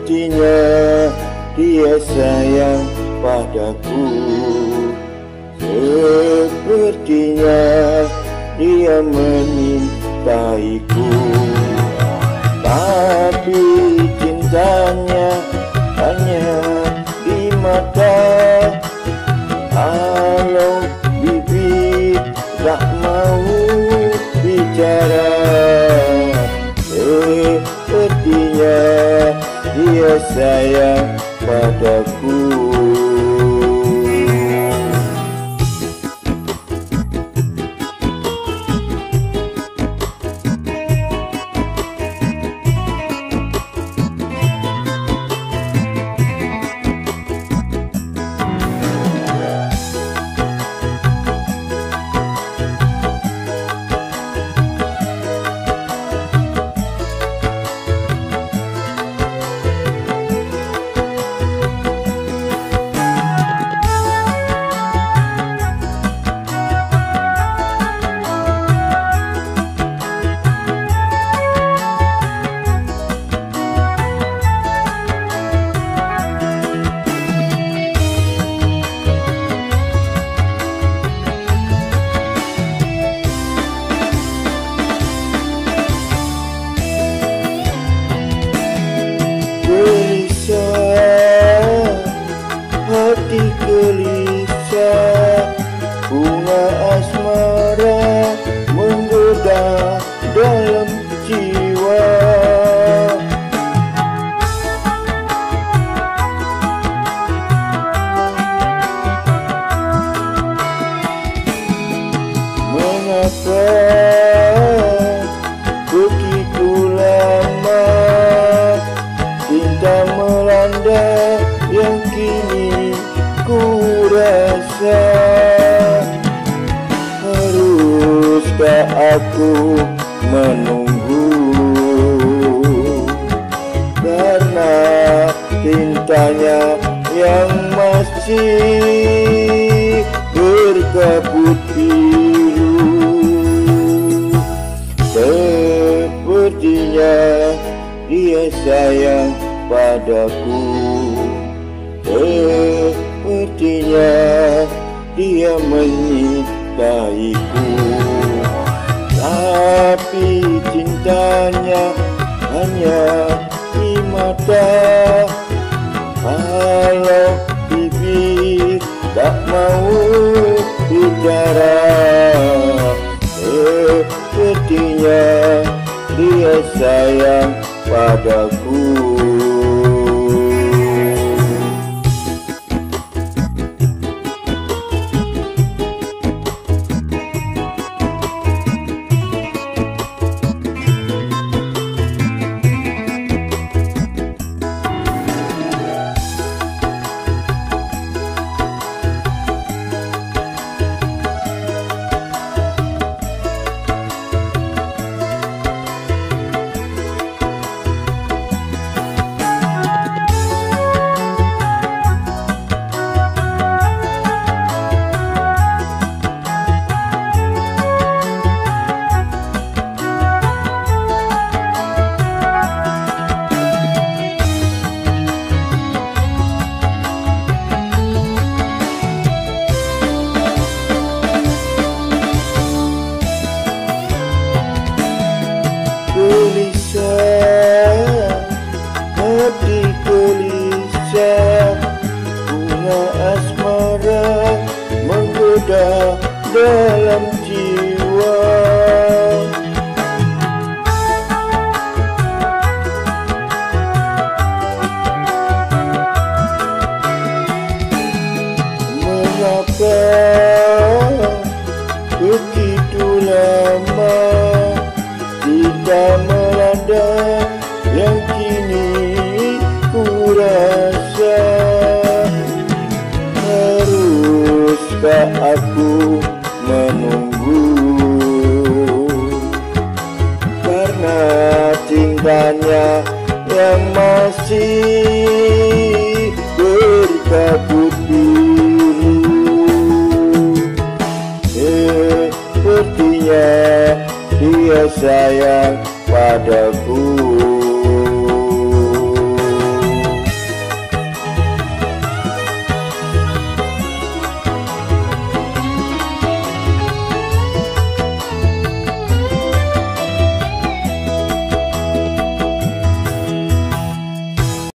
Sepertinya dia sayang padaku, sepertinya dia menyintaiku, tapi cintanya hanya di mata. Kalau bibir tak mau bicara, sepertinya dia sayang padaku. Hati gelisah, bunga asmara menggoda dalam jiwa. Mengapa begitu lama cinta melanda yang kini ku rasa? Haruskah aku menunggu karena cintanya yang masih berkabut biru? Sepertinya dia sayang padaku, sepertinya dia menyintaiku, tapi cintanya hanya di mata. Kalau bibir tak mau bicara, sepertinya dia sayang padaku. Hati gelisah, bunga asmara menggoda dalam jiwa. Mengapa begitu lama cinta melanda yang kini ku rasa? Haruskah aku menunggu karena cintanya yang masih berkabut biru? Sepertinya dia sayang padaku,